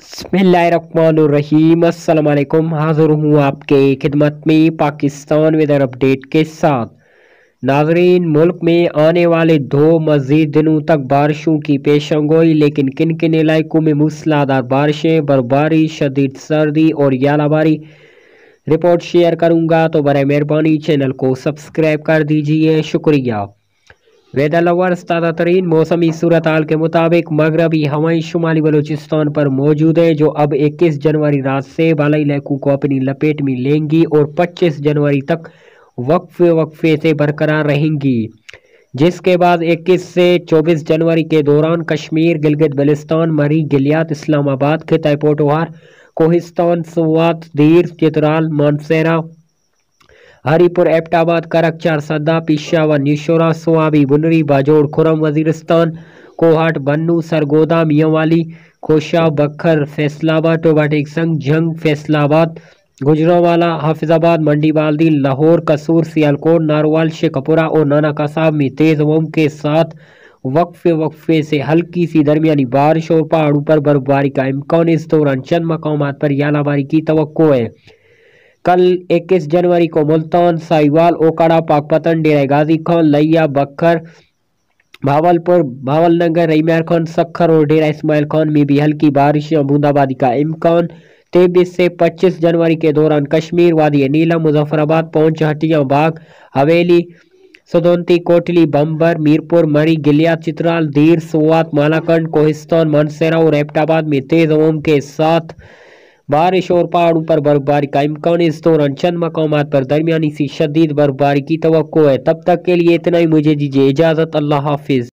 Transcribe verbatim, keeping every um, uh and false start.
बिस्मिल्लाहिर्रहमानिर्रहीम। अस्सलाम वालेकुम। हाजिर हूँ आपके खिदमत में पाकिस्तान वेदर अपडेट के साथ। नाजरीन, मुल्क में आने वाले दो मजीद दिनों तक बारिशों की पेशंगोई, लेकिन किन किन इलाकों में मूसलाधार बारिशें, बर्फबारी, शदीद सर्दी और यालाबारी रिपोर्ट शेयर करूंगा, तो बराए मेहरबानी चैनल को सब्सक्राइब कर दीजिए, शुक्रिया। वेदर लवर्स, ताज़ा तरीन मौसमी सूरत हाल के मुताबिक मगरबी हवाएं शुमाली बलूचिस्तान पर मौजूद है, जो अब इक्कीस जनवरी रात से बालाई इलाकों को अपनी लपेट में लेंगी और पच्चीस जनवरी तक वक्फे वक्फे से बरकरार रहेंगी, जिसके बाद इक्कीस से चौबीस जनवरी के दौरान कश्मीर, गिलगित बल्तिस्तान, मरी, गिलियात, इस्लामाबाद, खिताई पोटोहार, कोहिस्तान, सुवात, दीर, चित्राल, मानसेरा, हरीपुर, एबटाबाद, करक, चारसदा, पिशावर, निशोरा, स्वाबी, बुनरी, बाजोड़, खुरम, वजीरिस्तान, कोहाट, बन्नू, सरगोदा, मियांवाली, खोशा, बखर, फैसलाबाद, टोबाटिक संग, जंग, फैसलाबाद, गुजरावाला, हाफिजाबाद, मंडी बाल्दी, लाहौर, कसूर, सियालकोट, नारवाल, शेखपुरा और नाना कासाब में तेज हवाओं के साथ वक्फे वक्फे से हल्की सी दरमियानी बारिश और पहाड़ों पर बर्फबारी का इम्कान। इस दौरान चंद मकामात पर यालाबारी की तवक्को है। कल इक्कीस जनवरी को मुल्तान, साहिवाल, ओकाड़ा, पाकपतन, डेरा गाजी खान, लैया, बखर, भावलपुर, भावलनगर, रईमार खान, सखर और डेरा इस्माइल खान में भी हल्की बारिश या बूंदाबांदी का इम्कान। तेईस से पच्चीस जनवरी के दौरान कश्मीर, वादी नीलम, मुजफ्फराबाद, पौंच, हटिया, बाग, हवेली, सदोंती, कोटली, बम्बर, मीरपुर, मरी, गिलियात, चित्राल, दीर, सुवात, मालाकंड, कोहिस्तान, मानसेरा और एबटाबाद में तेज हवाओं के साथ बारिश और पहाड़ों पर बर्फबारी का इम्कान। इस दौरान चंद मकामात पर दरमियानी सी शदीद बर्फबारी की तवक्को है। तब तक के लिए इतना ही, मुझे दीजिए इजाजत। अल्लाह हाफिज।